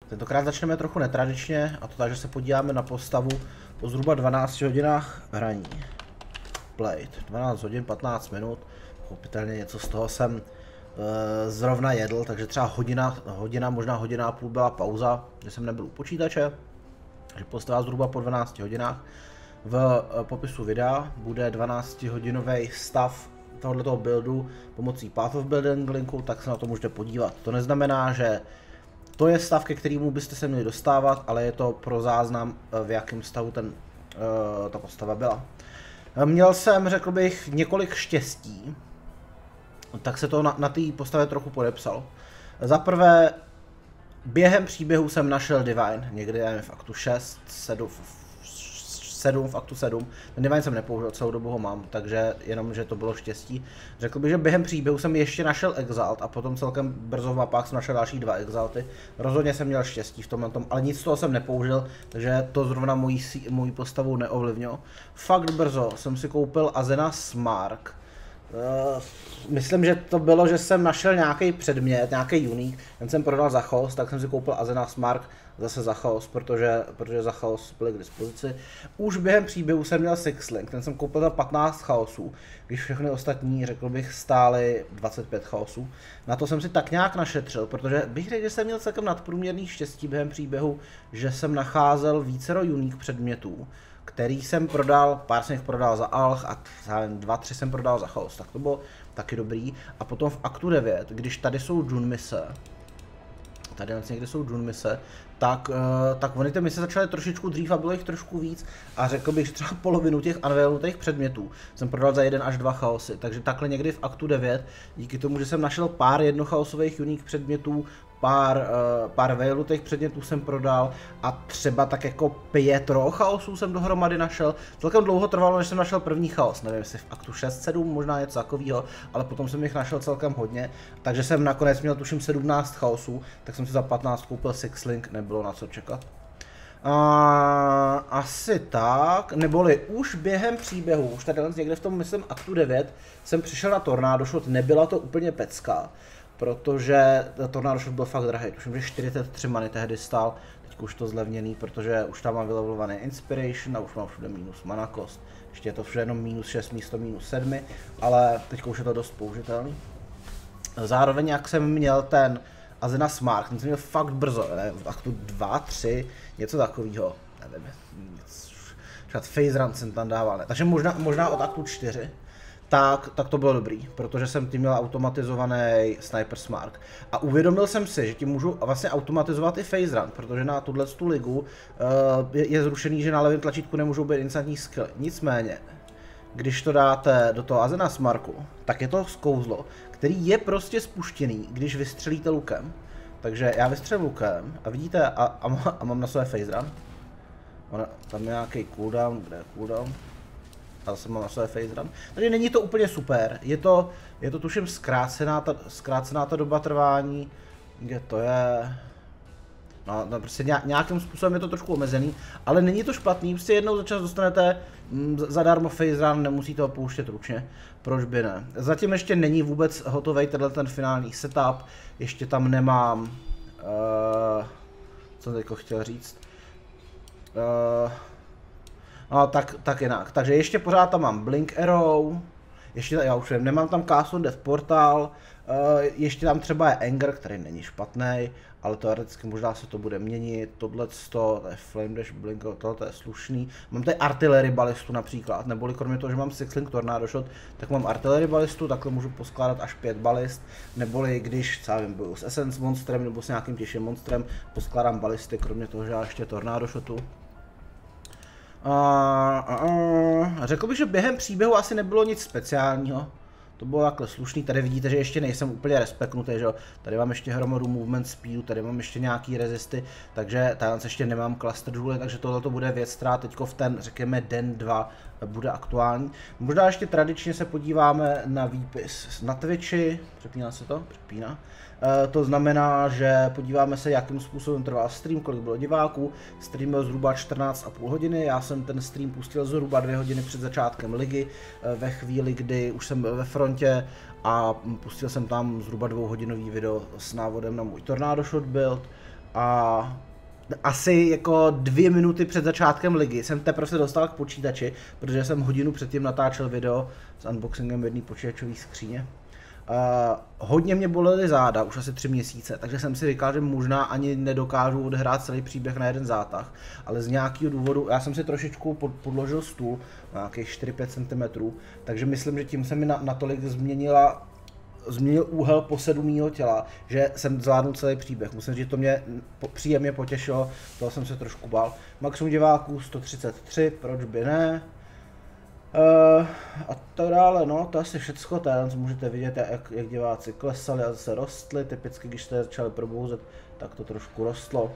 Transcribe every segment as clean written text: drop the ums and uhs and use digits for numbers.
Tentokrát začneme trochu netradičně, a to tak, že se podíváme na postavu po zhruba 12 hodinách hraní. Played. 12 hodin, 15 minut. Pochopitelně něco z toho jsem zrovna jedl, takže třeba hodina, možná hodina a půl byla pauza, že jsem nebyl u počítače. Takže postava zhruba po 12 hodinách. V popisu videa bude 12-hodinový stav tohoto buildu pomocí Path of Building linku, tak se na to můžete podívat. To neznamená, že to je stav, ke kterému byste se měli dostávat, ale je to pro záznam, v jakém stavu ta postava byla. Měl jsem, řekl bych, několik štěstí, tak se to na té postavě trochu podepsalo. Za prvé, během příběhu jsem našel Divine, někdy nevím, v aktu 6, 7, v aktu 7. Ten Divine jsem nepoužil, celou dobu ho mám, takže jenom, že to bylo štěstí. Řekl bych, že během příběhu jsem ještě našel Exalt a potom celkem brzo v mapách jsem našel další 2 Exalty. Rozhodně jsem měl štěstí v tomhle tom, ale nic z toho jsem nepoužil, takže to zrovna mojí postavu neovlivnilo. Fakt brzo jsem si koupil Azena Smark. Myslím, že to bylo, že jsem našel nějaký předmět, nějaký unique, ten jsem prodal za chaos, tak jsem si koupil Azena Smark zase za chaos, protože za chaos byly k dispozici. Už během příběhu jsem měl Sixlink, ten jsem koupil za 15 chaosů, když všechny ostatní, řekl bych, stály 25 chaosů. Na to jsem si tak nějak našetřil, protože bych řekl, že jsem měl celkem nadprůměrný štěstí během příběhu, že jsem nacházel vícero unique předmětů, který jsem prodal, pár jsem jich prodal za Alch a 2-3 jsem prodal za chaos, tak to bylo taky dobrý. A potom v aktu 9, když tady jsou Dune mise, tady někde jsou Dune mise, tak oni ty mise začaly trošičku dřív a bylo jich trošku víc a řekl bych, že třeba polovinu těch unveilutých předmětů jsem prodal za 1 až 2 chaosy, takže takhle někdy v aktu 9, díky tomu, že jsem našel pár jednochaosových unique předmětů, pár veilutých předmětů jsem prodal a třeba tak jako 5 chaosů jsem dohromady našel. Celkem dlouho trvalo, než jsem našel první chaos, nevím jestli v aktu 6-7, možná něco takového, ale potom jsem jich našel celkem hodně, takže jsem nakonec měl tuším 17 chaosů, tak jsem si za 15 koupil Sixlink, nebylo na co čekat. Asi tak, neboli už během příběhu, už tady někde v tom, myslím, aktu 9, jsem přišel na Tornado Shot, nebyla to úplně pecka, protože Tornado Shot byl fakt drahý, tuším, že 43 many tehdy stál, teď už to zlevněný, protože už tam mám vylevelovaný Inspiration a už mám všude minus mana cost, ještě je to všude jenom minus 6 místo minus 7, ale teď už je to dost použitelný. Zároveň jak jsem měl ten Azena Smark, ten jsem měl fakt brzo, ne, v aktu 2, 3, něco takového, nevím, třeba Phase Run jsem tam dával, ne, takže možná od aktu 4. Tak to bylo dobrý, protože jsem tím měl automatizovaný Sniper Smark. A uvědomil jsem si, že tím můžu vlastně automatizovat i Phase Run, protože na tuto ligu je zrušený, že na levém tlačítku nemůžou být instantní skilly. Nicméně, když to dáte do toho Azena Smarku, tak je to kouzlo, který je prostě spuštěný, když vystřelíte lukem. Takže já vystřelím lukem a vidíte, a mám na své Phase Run. Tam je nějaký cooldown, kde je cooldown? A zase mám na své Phase Run. Takže není to úplně super, je to tuším zkrácená ta doba trvání, kde to je, no prostě nějakým způsobem je to trošku omezený, ale není to špatný, prostě jednou za čas dostanete zadarmo Phase Run, nemusíte ho pouštět ručně, proč by ne. Zatím ještě není vůbec hotový ten finální setup, ještě tam nemám, co jsem teďko chtěl říct, no tak jinak, takže ještě pořád tam mám Blink Arrow, ještě já už nevím, nemám tam Cast on Death Portal, ještě tam třeba je Anger, který není špatný, ale teoreticky možná se to bude měnit, to je Flame Dash, Blink, tohle je slušný, mám tady Artillery balistu například, neboli kromě toho, že mám Sixlink Tornado Shot, tak mám Artillery balistu, takhle můžu poskládat až 5 balist, neboli když třeba vím, boju s Essence monstrem nebo s nějakým těžším monstrem, poskládám balisty, kromě toho, že já ještě Tornado Shotu. Řekl bych, že během příběhu asi nebylo nic speciálního. To bylo takhle slušný, tady vidíte, že ještě nejsem úplně respektnutý, že jo. Tady mám ještě hromadu movement speedu, tady mám ještě nějaký rezisty, takže tady ještě nemám cluster jewely, takže tohle to bude věc, která teďko v ten, řekněme, den 2 bude aktuální. Možná ještě tradičně se podíváme na výpis na Twitchi, přepíná se to? Přepíná. To znamená, že podíváme se, jakým způsobem trval stream, kolik bylo diváků. Stream byl zhruba 14,5 hodiny, já jsem ten stream pustil zhruba 2 hodiny před začátkem ligy, ve chvíli, kdy už jsem byl ve frontě a pustil jsem tam zhruba 2hodinový video s návodem na můj Tornado Shot build. A asi jako 2 minuty před začátkem ligy jsem teprve se dostal k počítači, protože jsem hodinu předtím natáčel video s unboxingem jedné počítačové skříně. Hodně mě bolely záda, už asi 3 měsíce, takže jsem si říkal, že možná ani nedokážu odehrát celý příběh na jeden zátah, ale z nějakého důvodu, já jsem si trošičku podložil stůl na nějakých 4-5 cm, takže myslím, že tím se mi natolik změnil úhel posedu mýho těla, že jsem zvládnul celý příběh. Musím říct, že to mě příjemně potěšilo, toho jsem se trošku bál. Maximum diváků 133, proč by ne? A tak dále, no, to asi všecko, tady můžete vidět, jak diváci klesali a zase rostli, typicky když jste začali probouzet, tak to trošku rostlo.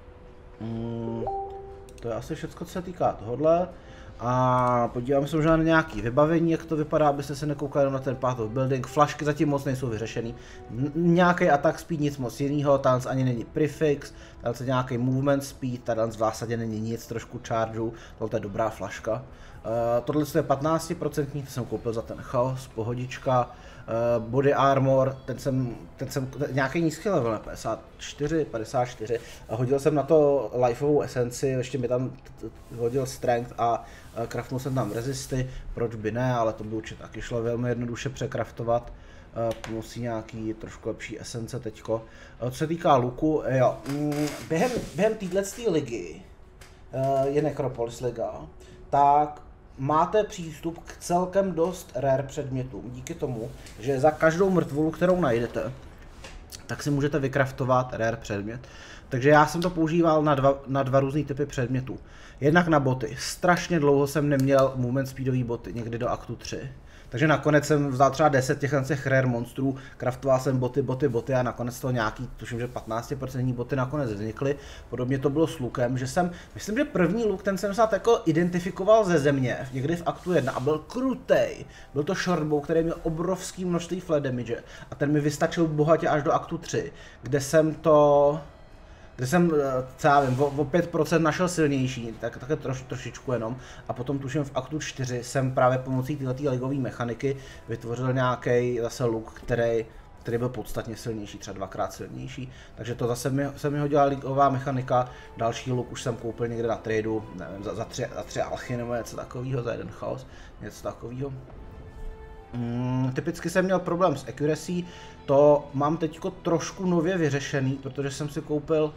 To je asi všecko, co se týká tohodle. A podívám se možná na nějaký vybavení, jak to vypadá, abyste se nekoukali na ten path of building. Flašky zatím moc nejsou vyřešený. Nějaký attack speed, nic moc jinýho, tady ani není prefix, tady nějaký movement speed, tady v zásadě není nic, trošku chargeů, tohle je dobrá flaška. Tohle je 15%, to jsem koupil za ten chaos, pohodička. Body armor, ten jsem nějaký nízký level, 54, a hodil jsem na to lifeovou esenci, ještě mi tam hodil strength a craftnul jsem tam resisty, proč by ne, ale to by určitě taky šlo velmi jednoduše překraftovat pomocí nějaký trošku lepší esence teďko. Co se týká luku, jo, během této ligy, je Necropolis liga, tak máte přístup k celkem dost rare předmětům, díky tomu, že za každou mrtvolu, kterou najdete, tak si můžete vykraftovat rare předmět. Takže já jsem to používal na dva různý typy předmětů. Jednak na boty. Strašně dlouho jsem neměl movement speedový boty, někdy do aktu 3. Takže nakonec jsem vzal třeba 10 těch rare monstrů, kraftoval jsem boty a nakonec to nějaký, tuším, že 15% boty nakonec vznikly. Podobně to bylo s lukem, že myslím, že první luk, ten jsem snad jako identifikoval ze země, někdy v aktu 1 a byl krutej. Byl to shortbow, který měl obrovský množství flat damage a ten mi vystačil bohatě až do aktu 3, kde jsem, co já vím, o 5% našel silnější, také trošičku jenom. A potom tuším v aktu 4 jsem právě pomocí této ligové mechaniky vytvořil nějaký zase look, který byl podstatně silnější, třeba 2x silnější. Takže to zase se mi hodila ligová mechanika. Další look už jsem koupil někde na tradu, nevím, za 3 alchy nebo něco takového, za 1 chaos, něco takového. Typicky jsem měl problém s accuracy, to mám teďko trošku nově vyřešený, protože jsem si koupil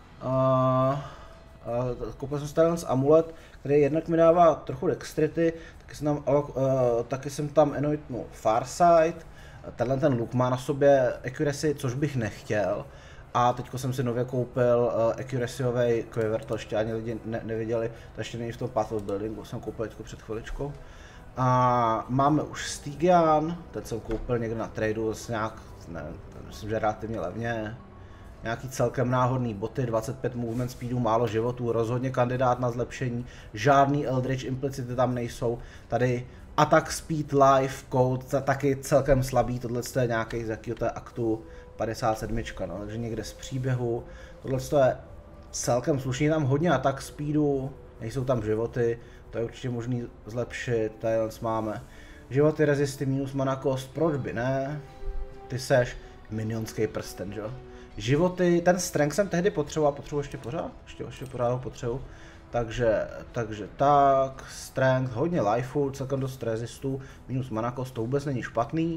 jsem si ten amulet, který jednak mi dává trochu dexterity, taky jsem tam anointnul farsight, tenhle ten look má na sobě accuracy, což bych nechtěl. A teďko jsem si nově koupil accuracyový quiver, to ještě ani lidi neviděli, to ještě není v tom path of buildingu, jsem koupil teďko před chviličkou. A máme už Stygian, ten jsem koupil někde na tradu s myslím, že relativně levně. Nějaký celkem náhodný boty, 25 movement speedů, málo životů, rozhodně kandidát na zlepšení, žádný Eldritch implicity tam nejsou, tady attack speed, life, code, taky celkem slabý, tohle je nějaký z jakého to je aktu 57, no, takže někde z příběhu, tohle je celkem slušný, tam hodně attack speedu, nejsou tam životy, to je určitě možný zlepšit, tady máme životy, resisty, minus mana cost, proč by ne, ty seš minionský prsten, že jo. Životy, ten strength jsem tehdy potřeboval ještě pořád? Ještě pořád ho potřebuji. Takže tak, strength, hodně lifeu, celkem dost resistů, minus mana cost, to vůbec není špatný.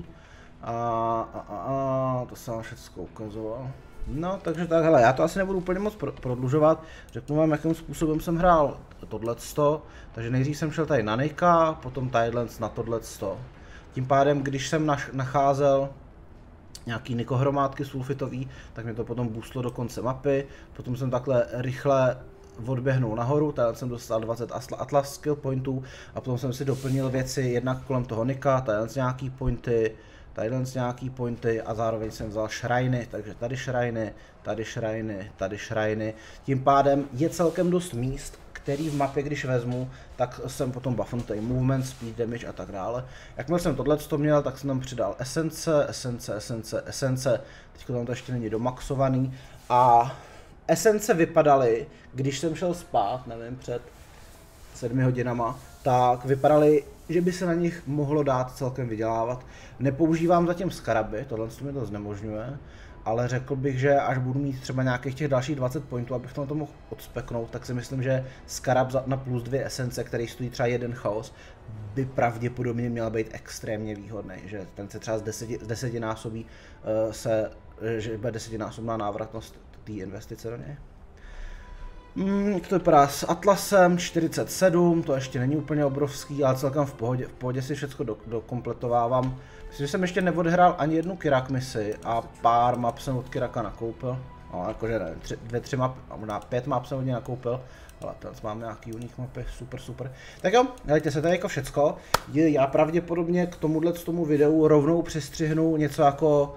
To jsem vám všechno ukazoval. No, takže tak, hele, já to asi nebudu úplně moc prodlužovat, řeknu vám, jakým způsobem jsem hrál tohleto, takže nejdřív jsem šel tady na Nika, potom Tidelands na tohleto. Tím pádem, když jsem nacházel nějaký nikohromádky sulfitový, tak mě to potom boostlo do konce mapy, potom jsem takhle rychle odběhnul nahoru, tady jsem dostal 20 Atlas skill pointů a potom jsem si doplnil věci jednak kolem toho Nika, tady nějaký pointy a zároveň jsem vzal shriny, takže tady shriny, tím pádem je celkem dost míst, který v mapě, když vezmu, tak jsem potom buffnul tady movement, speed, damage a tak dále. Jakmile jsem tohleto měl, tak jsem tam přidal esence, teď tam to ještě není domaxovaný a esence vypadaly, když jsem šel spát, nevím, před 7 hodinama, tak vypadaly, že by se na nich mohlo dát celkem vydělávat. Nepoužívám zatím skaraby, tohle mi to znemožňuje. ale řekl bych, že až budu mít třeba nějakých těch dalších 20 pointů, abych to na to mohl odspeknout, tak si myslím, že Scarab na plus 2 esence, který stojí třeba 1 chaos, by pravděpodobně měl být extrémně výhodný, že ten se třeba z 10násobí že bude 10násobná návratnost té investice do něj. To vypadá s Atlasem 47, to ještě není úplně obrovský, ale celkem v pohodě si všechno dokompletovávám. Myslím, že jsem ještě neodhrál ani jednu Kirak misi a pár map jsem od Kiraka nakoupil. No, jakože nevím, 2-3 map, možná 5 map jsem od něj nakoupil, ale teraz mám nějaký unik mapy, super. Tak jo, hejte se, to je jako všecko. Já pravděpodobně k tomu videu rovnou přistřihnu něco jako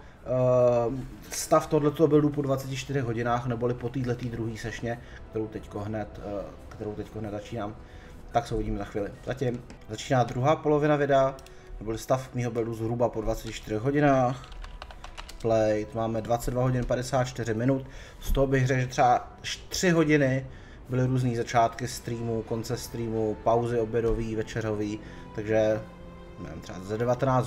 stav tohleto buildu po 24 hodinách, neboli po této druhé sešně, kterou teďko hned začínám. Tak se uvidíme za chvíli. Zatím začíná druhá polovina videa, neboli stav mýho buildu zhruba po 24 hodinách. Play, máme 22 hodin 54 minut, z toho bych řekl, že třeba 3 hodiny byly různý začátky streamu, konce streamu, pauzy obědový, večerový, takže nevím, třeba za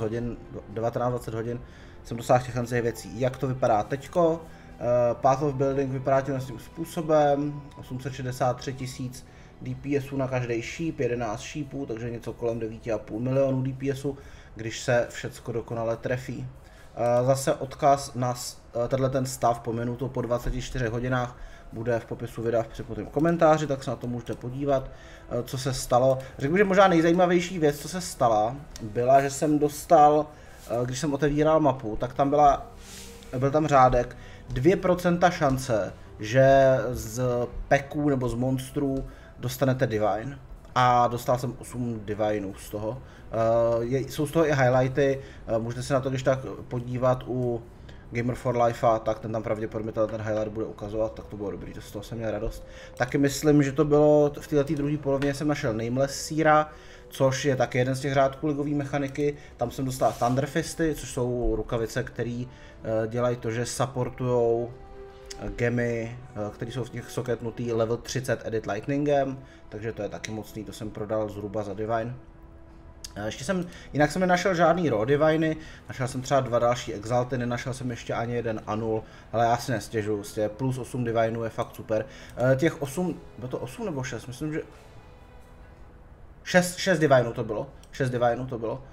19-20 hodin jsem dosáhl těch věcí. Jak to vypadá teďko? Path of Building vypadá tím způsobem, 863 000 DPSů na každý šíp, 11 šípů, takže něco kolem 9,5 milionů DPSů, když se všecko dokonale trefí. Zase odkaz na ten stav po minutu po 24 hodinách bude v popisu videa v připotém komentáři, tak se na to můžete podívat, co se stalo. Řekl bych, že možná nejzajímavější věc, co se stala, byla, že jsem dostal, když jsem otevíral mapu, tak tam byl tam řádek 2% šance, že z peků nebo z monstrů dostanete Divine. A dostal jsem 8 Divineů z toho. Jsou z toho i highlighty, můžete se na to když tak podívat u Gamer for Life, tak ten tam pravděpodobně ten highlight bude ukazovat, tak to bylo dobrý, z toho jsem měl radost. Taky myslím, že to bylo v této druhé polovině jsem našel Nameless Seera, což je taky jeden z těch řádků ligové mechaniky. Tam jsem dostal Thunderfisty, což jsou rukavice, které dělají to, že supportujou gemy, které jsou v nich soketnutý level 30 Edit Lightningem, takže to je taky mocný, to jsem prodal zhruba za Divine. Jinak jsem nenašel žádný raw diviny, našel jsem třeba 2 další exalty, nenašel jsem ještě ani jeden anul, ale já si nestěžuju, plus 8 divinů je fakt super. Těch 8, bylo to 8 nebo 6, myslím, že 6 divinů to bylo, 6 divinů to bylo.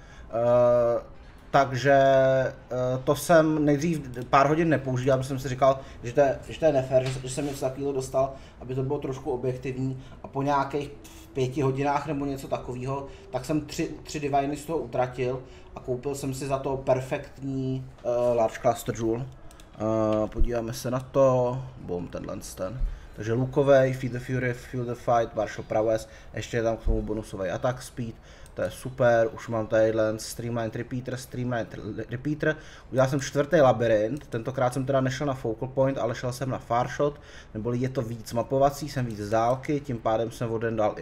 Takže to jsem nejdřív pár hodin nepoužíval, protože jsem si říkal, že to je nefér, že jsem něco takového dostal, aby to bylo trošku objektivní a po nějakých 5 hodinách nebo něco takového, tak jsem 3 diviny z toho utratil a koupil jsem si za to perfektní Large Cluster Jewel. Podíváme se na to, boom, ten. Takže lukovej, Feed the Fury, Feel the Fight, Martial Prowess, ještě je tam k tomu bonusový Attack Speed, to je super, už mám tady Streamlined Repeater, udělal jsem 4. labirint, tentokrát jsem teda nešel na Focal Point, ale šel jsem na Farshot, neboli je to víc mapovací, jsem víc z dálky, tím pádem jsem od dal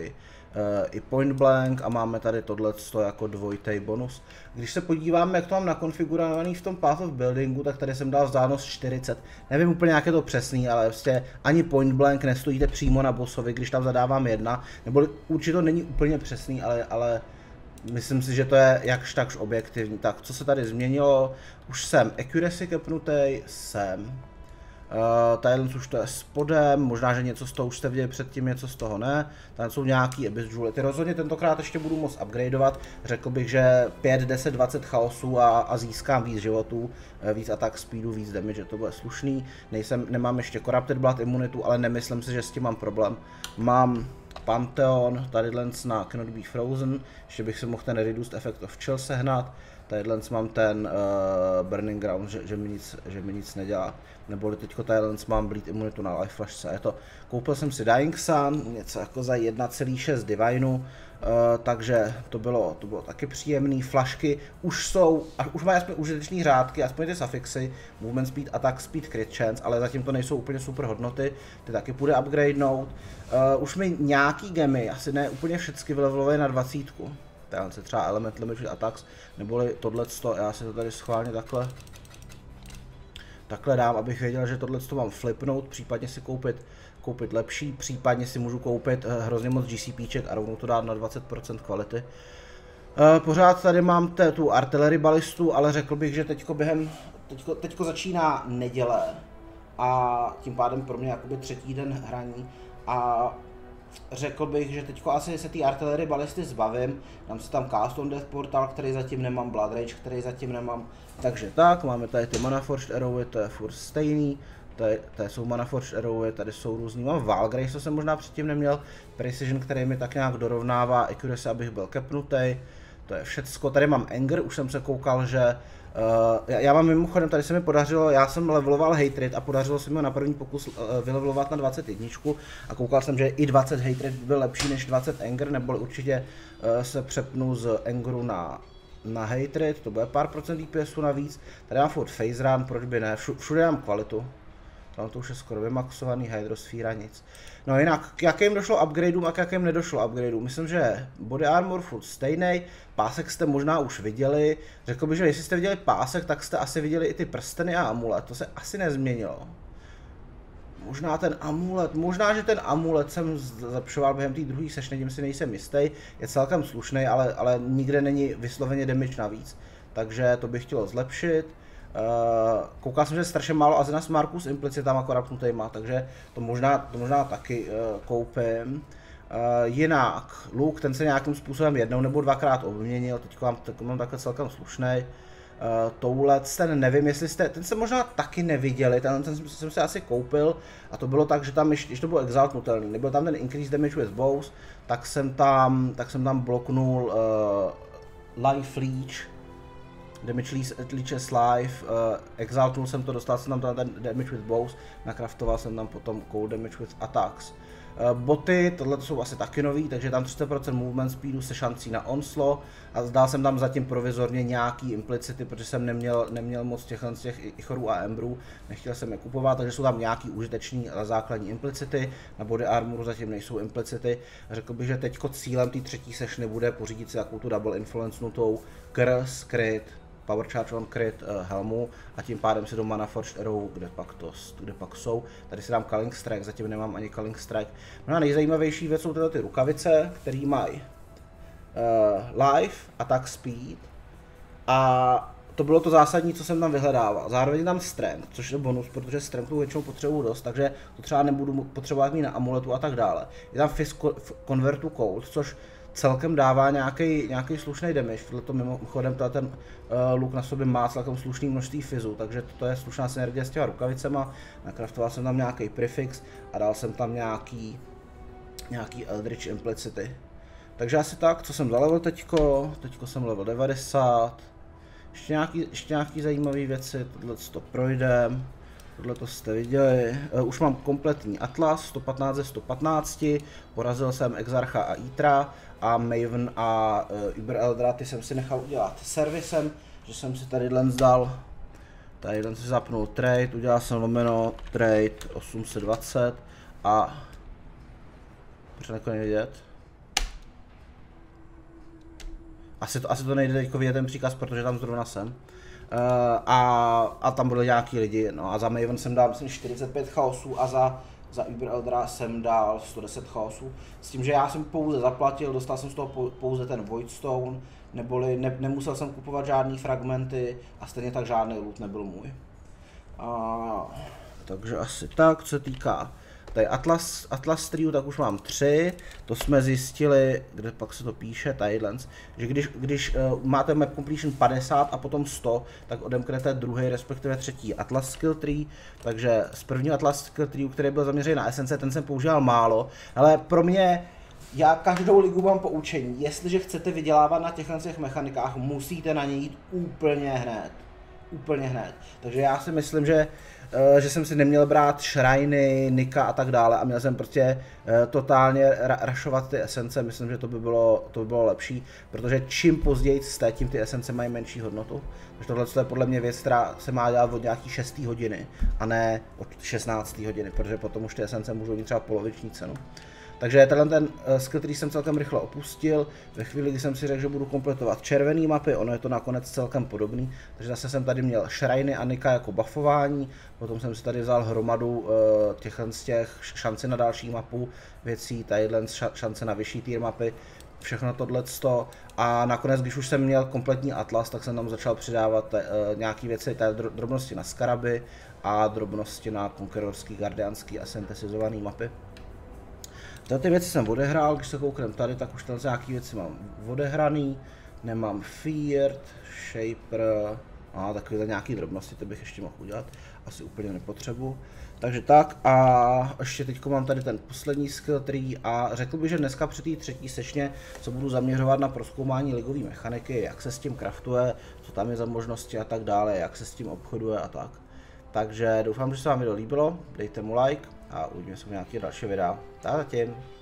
i Point Blank a máme tady tohleto jako dvojitý bonus. Když se podíváme, jak to mám nakonfigurovaný v tom Path of Buildingu, tak tady jsem dal vzdálenost 40. Nevím úplně, jak je to přesný, ale prostě ani Point Blank nestojíte přímo na bossovi, když tam zadávám 1, nebo určitě to není úplně přesný, ale myslím si, že to je jakž takž objektivní. Tak, co se tady změnilo? Už jsem accuracy kepnutý, jsem. Tadyhle už to je spodem, možná, že něco z toho už jste viděli předtím, něco z toho ne. Tady jsou nějaký Abyss Jewel. Ty rozhodně tentokrát ještě budu moct upgradeovat. Řekl bych, že 5, 10, 20 chaosů a získám víc životů, víc attack speedu, víc damage, to bude slušný. Nemám ještě Corrupted Blood imunitu, ale nemyslím si, že s tím mám problém. Mám Pantheon, tadyhle na Cannot Be Frozen, ještě bych si mohl ten Reduced Effect of Chill sehnat. Tadyhle mám ten Burning Ground, že mi nic nedělá. Neboli teďko tadyhle mám Bleed imunitu na Life Flashce. Koupil jsem si Dying Sun, něco jako za 1,6 divineu, takže to bylo taky příjemný. Flašky už mají aspoň užitečný řádky, aspoň ty suffixy, Movement Speed, Attack Speed, Crit Chance, ale zatím to nejsou úplně super hodnoty, ty taky půjde upgradenout. Už mi nějaký gemy, asi ne úplně všechny vylevelovaly na 20. Tady se třeba Element Limited Attacks, neboli tohleto, já si to tady schválně takhle dám, abych věděl, že tohleto mám flipnout, případně si koupit lepší, případně si můžu koupit hrozně moc GCPček a rovnou to dát na 20% kvality. Pořád tady mám tu artillery balistu, ale řekl bych, že teďko během teďko začíná neděle a tím pádem pro mě jakoby třetí den hraní a řekl bych, že teďko asi se té artillery balisty zbavím, dám si tam Cast on Death Portal, který zatím nemám, Blood Rage, který zatím nemám, takže tak, máme tady ty Mana Forged Arrowy, to je furt stejný, tady jsou Mana Forged Arrowy, tady jsou různý, mám Valgrace, co jsem možná předtím neměl, Precision, který mi tak nějak dorovnává Accuracy, abych byl kepnutý, to je všecko, tady mám Anger, už jsem se koukal, že já mám mimochodem, tady se mi podařilo, já jsem leveloval Hatred a podařilo se mi ho na první pokus vylevelovat na 21 a koukal jsem, že i 20 Hatred byl lepší než 20 Anger, neboli určitě se přepnu z Angeru na Hatred, to bude pár procent DPSu navíc, tady mám furt Phase Run, proč by ne, všude mám kvalitu. Tam to už je skoro vymaxovaný, Hydrosféra nic. No jinak, k jakým došlo upgradeům a k jakým nedošlo upgradeům? Myslím, že Body Armor furt stejný, pásek jste možná už viděli. Řekl bych, že jestli jste viděli pásek, tak jste asi viděli i ty prsteny a amulet, to se asi nezměnilo. Možná, že ten amulet jsem zlepšoval během té druhé sešny, tím si nejsem jistý, je celkem slušný, ale nikde není vysloveně damage navíc. Takže to bych chtělo zlepšit. Koukal jsem, že je strašně málo Azenas Marcus implicitama korapnutejma, takže to možná taky koupím. Jinak, Luke, ten se nějakým způsobem jednou nebo dvakrát obměnil, teď mám takhle celkem slušnej. Toulec, ten nevím, jestli jste, ten jste možná taky neviděli, ten jsem si asi koupil a to bylo tak, že tam, když to bylo exaltnutelný, nebyl tam ten increase damage with bows, tak jsem tam bloknul life leech, damage leeches life, exaltnul jsem to, dostal jsem tam ten damage with bows, nakraftoval jsem tam potom cold damage with attacks. Boty, tohle jsou asi taky nový, takže tam 30% movement speedu se šancí na onslo a dal jsem tam zatím provizorně nějaký implicity, protože jsem neměl moc těch Ichorů a Embrů, nechtěl jsem je kupovat, takže jsou tam nějaký užiteční základní implicity, na Body Armoru zatím nejsou implicity. Řekl bych, že teďko cílem té třetí sešny bude pořídit si jakou tu double influence nutou Curse, Crit, Power Charge on Crit helmu a tím pádem si do Mana Forged Arrow, kde pak jsou. Tady si dám Culling Strike, zatím nemám ani Culling Strike. No a nejzajímavější věc jsou tyhle ty rukavice, které mají Life, Attack Speed a to bylo to zásadní, co jsem tam vyhledával. Zároveň tam Strength, což je bonus, protože Strengthu většinou potřebuju dost, takže to třeba nebudu potřebovat mít na amuletu a tak dále. Je tam Fist Convert to Cold, což celkem dává nějaký slušný damage, to mimochodem ten luk na sobě má celkem slušný množství fizu, takže to je slušná synergie s těma rukavicema, nakraftoval jsem tam nějaký prefix a dal jsem tam nějaký Eldritch Implicity. Takže asi tak, co jsem za level teďko jsem level 90, ještě nějaký zajímavé věci, tohle to projdem. Tohle to jste viděli, už mám kompletní Atlas, 115 ze 115, porazil jsem Exarcha a Itra a Maven a Uber Eldra, ty jsem si nechal udělat servisem, že jsem si tady dal, tady si zapnul trade, udělal jsem lomeno trade 820 a proč to nevidět? Asi to nejde teďko vidět ten příkaz, protože tam zrovna jsem. A tam byly nějaký lidi, no a za Maven jsem dal myslím 45 chaosů a za Uber Eldra jsem dal 110 chaosů. S tím, že já jsem pouze zaplatil, dostal jsem z toho pouze ten Voidstone, neboli nemusel jsem kupovat žádný fragmenty a stejně tak žádný loot nebyl můj. Takže asi tak, co se týká tady Atlas Trio, tak už mám 3, to jsme zjistili, kde pak se to píše, Tidelands, že když máte map completion 50 a potom 100, tak odemknete druhý, respektive třetí Atlas Skill Tree, takže z prvního Atlas Skill Tree, který byl zaměřený na esence, ten jsem používal málo, ale pro mě, já každou ligu mám poučení, jestliže chcete vydělávat na těchto mechanikách, musíte na ně jít úplně hned, takže já si myslím, že jsem si neměl brát shriny, Nika a tak dále a měl jsem prostě totálně rushovat ty esence, myslím, že to by bylo lepší, protože čím později jste, tím ty esence mají menší hodnotu. Takže tohle je podle mě věc, která se má dělat od nějaký 6. hodiny a ne od 16. hodiny, protože potom už ty esence můžou mít třeba poloviční cenu. Takže ten skill, který jsem celkem rychle opustil, ve chvíli, kdy jsem si řekl, že budu kompletovat červený mapy, ono je to nakonec celkem podobný, takže zase jsem tady měl shriny a Nika jako buffování, potom jsem si tady vzal hromadu těch šance na další mapu věcí, tadyhle šance na vyšší tier mapy, všechno tohleto a nakonec, když už jsem měl kompletní atlas, tak jsem tam začal přidávat nějaké věci, drobnosti na skaraby a drobnosti na konquerorský, guardianský a synthesizované mapy. Ty věci jsem odehrál, když se kouknem tady, tak už tam nějaké věci mám odehraný, nemám Feared, Shaper, a takové nějaké drobnosti, to bych ještě mohl udělat, asi úplně nepotřebuji. Takže tak a ještě teď mám tady ten poslední skill tree a řekl bych, že dneska při té třetí sešně se budu zaměřovat na prozkoumání ligové mechaniky, jak se s tím craftuje, co tam je za možnosti a tak dále, jak se s tím obchoduje a tak. Takže doufám, že se vám video líbilo, dejte mu like a uvidíme se v nějaké další videa. Zatím.